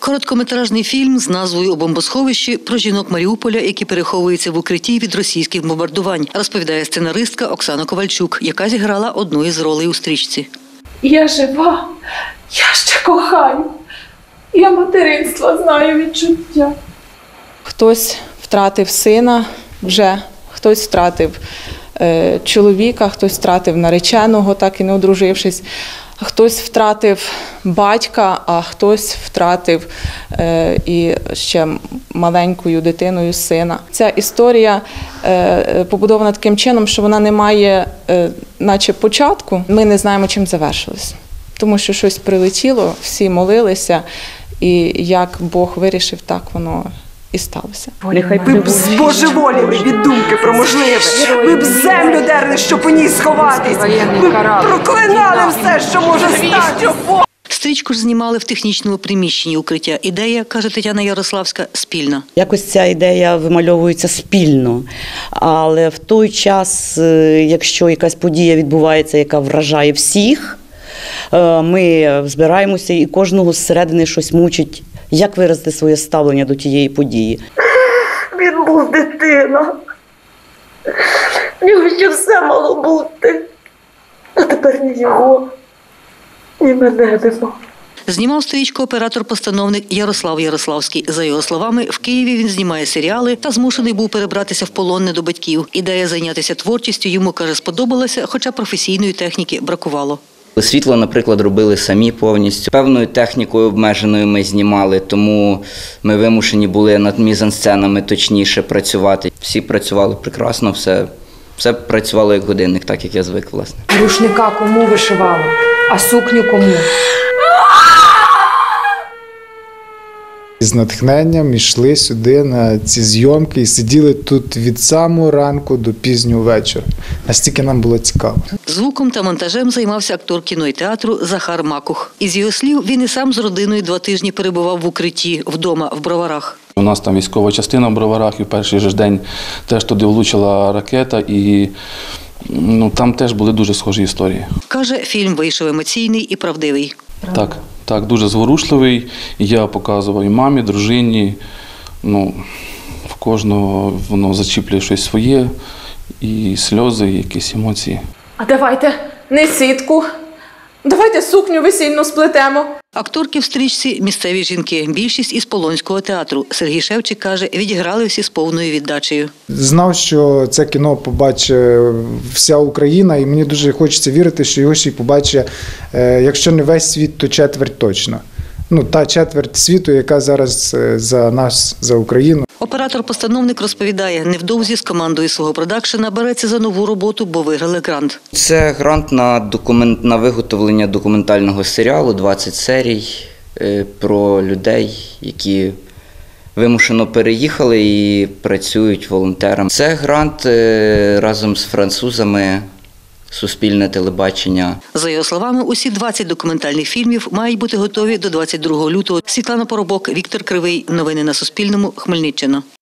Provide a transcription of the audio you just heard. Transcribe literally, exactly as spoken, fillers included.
Короткометражний фільм з назвою «У бомбосховищі» про жінок Маріуполя, які переховуються в укритті від російських бомбардувань, розповідає сценаристка Оксана Ковальчук, яка зіграла одну із ролей у стрічці. Я жива, я ще кохаю, я материнства знаю відчуття. Хтось втратив сина вже, хтось втратив е, чоловіка, хтось втратив нареченого, так і не одружившись. Хтось втратив батька, а хтось втратив е, і ще маленькою дитиною сина. Ця історія е, побудована таким чином, що вона не має е, наче початку. Ми не знаємо, чим завершилось. Тому що щось прилетіло, всі молилися, і як Бог вирішив, так воно і сталося. Нехай ви б збожеволіли від думки про можливе. Ви б землю дерли, щоб у ній сховатись. Ви б проклинали все, що може стати. Стрічку ж знімали в технічному приміщенні укриття. Ідея, каже Тетяна Ярославська, спільна. Якось ця ідея вимальовується спільно, але в той час, якщо якась подія відбувається, яка вражає всіх, ми збираємося і кожного зсередини щось мучить. Як виразити своє ставлення до тієї події? Він був дитина. В нього ще все мало бути. А тепер ні його, ні мене нема. Знімав стрічку оператор-постановник Ярослав Ярославський. За його словами, в Києві він знімає серіали та змушений був перебратися в полон не до батьків. Ідея зайнятися творчістю йому, каже, сподобалася, хоча професійної техніки бракувало. Світло, наприклад, робили самі повністю. Певною технікою обмеженою ми знімали, тому ми вимушені були над мізансценами точніше працювати. Всі працювали прекрасно, все, все працювало як годинник, так як я звик, власне. Рушника кому вишивала, а сукню кому? З натхненням йшли сюди на ці зйомки і сиділи тут від самого ранку до пізнього вечора. Настільки нам було цікаво. Звуком та монтажем займався актор кіно і театру Захар Макух. Із його слів, він і сам з родиною два тижні перебував в укритті, вдома, в Броварах. У нас там військова частина в Броварах, і в перший же день теж туди влучила ракета, і ну, там теж були дуже схожі історії. Каже, фільм вийшов емоційний і правдивий. Так, так, дуже зворушливий. Я показував і мамі, дружині. Ну, в кожного воно зачіплює щось своє, і сльози, і якісь емоції. А давайте не сітку, давайте сукню весільну сплетемо. Акторки в стрічці – місцеві жінки. Більшість із Полонського театру. Сергій Шевчик каже, відіграли всі з повною віддачею. Знав, що це кіно побачить вся Україна, і мені дуже хочеться вірити, що його ще й побачить, якщо не весь світ, то четверть точно. Ну, та четверть світу, яка зараз за нас, за Україну. Оператор-постановник розповідає, невдовзі з командою свого продакшена береться за нову роботу, бо виграли грант. Це грант на, документ, на виготовлення документального серіалу, двадцять серій про людей, які вимушено переїхали і працюють волонтерами. Це грант разом з французами. Суспільне телебачення. За його словами, усі двадцять документальних фільмів мають бути готові до двадцять другого лютого. Світлана Поробок, Віктор Кривий. Новини на Суспільному. Хмельниччина.